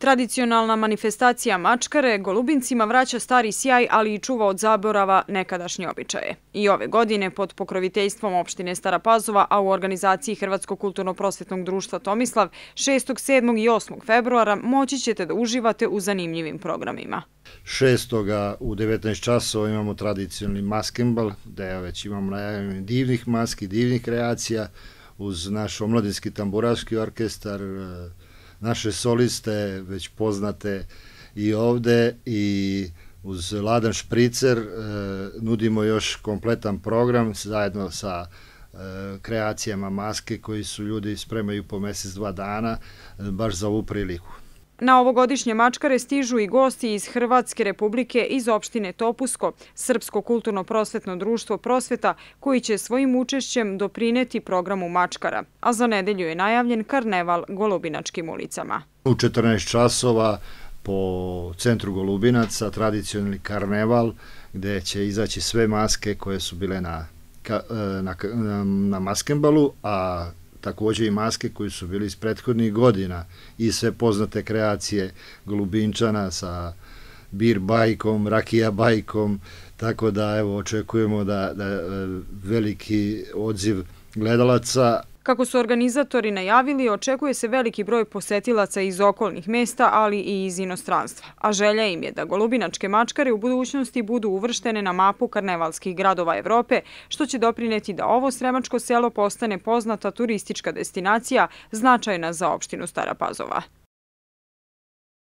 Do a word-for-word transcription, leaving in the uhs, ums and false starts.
Tradicionalna manifestacija mačkare Golubincima vraća stari sjaj, ali i čuva od zaborava nekadašnje običaje. I ove godine, pod pokroviteljstvom opštine Stara Pazova, a u organizaciji Hrvatskog kulturno-prosvetnog društva Tomislav, šestog, sedmog i osmog februara moći ćete da uživate u zanimljivim programima. šestog u devetnaest časova imamo tradicionalni maskembal, gde već imamo najavljanje divnih maski, divnih kreacija, uz naš omladinski tamburaški orkestar, naše soliste, već poznate i ovde, i uz Ladan Špricer nudimo još kompletan program zajedno sa kreacijama maske koji su ljudi spremaju po mesec, dva dana, baš za ovu priliku. Na ovogodišnje mačkare stižu i gosti iz Hrvatske Republike, iz opštine Topusko, Srpsko kulturno-prosvetno društvo Prosveta, koji će svojim učešćem doprineti programu mačkara, a za nedelju je najavljen karneval Golubinačkim ulicama. U četrnaest časova po centru Golubinaca tradicionalni karneval, gde će izaći sve maske koje su bile na, na, na maskembalu, a također i maske koji su bili iz prethodnih godina i sve poznate kreacije Golubinčana sa bir bajkom, rakija bajkom, tako da evo očekujemo da, da veliki odziv gledalaca. Kako su organizatori najavili, očekuje se veliki broj posetilaca iz okolnih mesta, ali i iz inostranstva. A želja im je da golubinačke mačkare u budućnosti budu uvrštene na mapu karnevalskih gradova Evrope, što će doprineti da ovo sremačko selo postane poznata turistička destinacija, značajna za opštinu Stara Pazova.